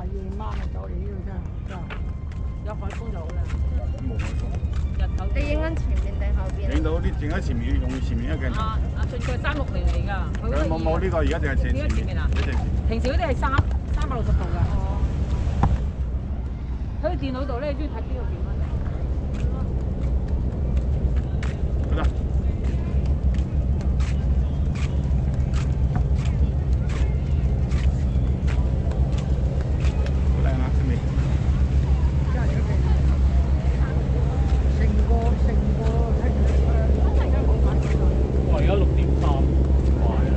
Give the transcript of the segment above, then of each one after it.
夜晚就走嚟呢度真係，有海風就好啦。 冇海風。 日頭你影緊前面定後邊？ 影到啲，影喺前面，用前面一鏡頭。 順佢360嚟㗎。 冇呢個，而家淨係前面啊！ 平時嗰啲係360度㗎。哦。喺電腦度咧，中意睇邊個片啊？ 好啦。好靚啊！出面。哇！而家6.3，快啦！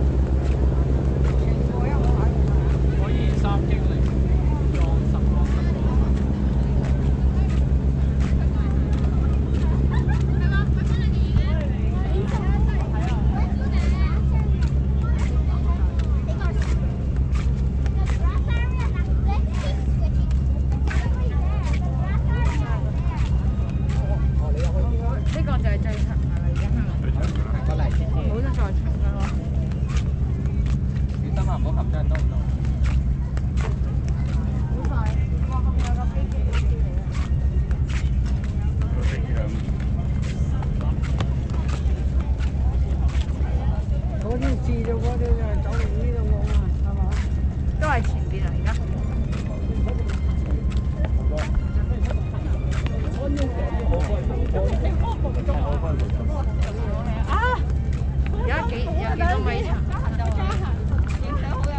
可以3經嚟裝10個。 呢個就係最長㗎啦，已經係。 最長㗎啦。 冇得再長㗎咯。 小心啊！唔好含真多唔多。 好快，哇！後面有架飛機飛嚟啊！ 個飛機響。 嗰啲字就嗰啲就係走嚟呢度喎嘛，係嘛？ 都係前邊啊，而家。有幾多米長？影相好有。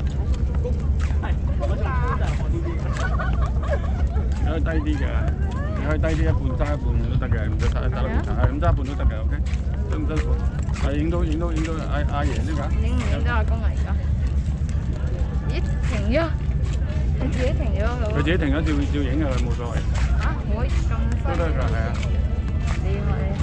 你可以低啲嘅，你可以低啲一半揸一半都得嘅，唔使揸得咁長，咁揸一半都得嘅 ，OK？ 辛唔辛苦？係影到阿爺呢㗎？ 影唔影到阿公啊？而家？咦，停咗？佢自己停咗佢。 佢自己停咗照影嘅，冇所謂。 嚇，可以咁犀利？ 都得㗎，係啊。 厲害。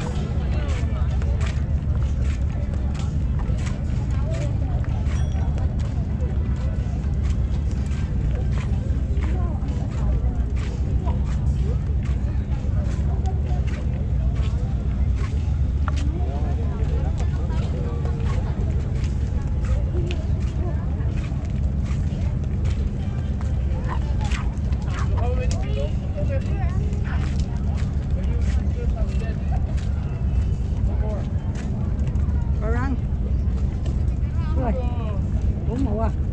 喂，好冇啊！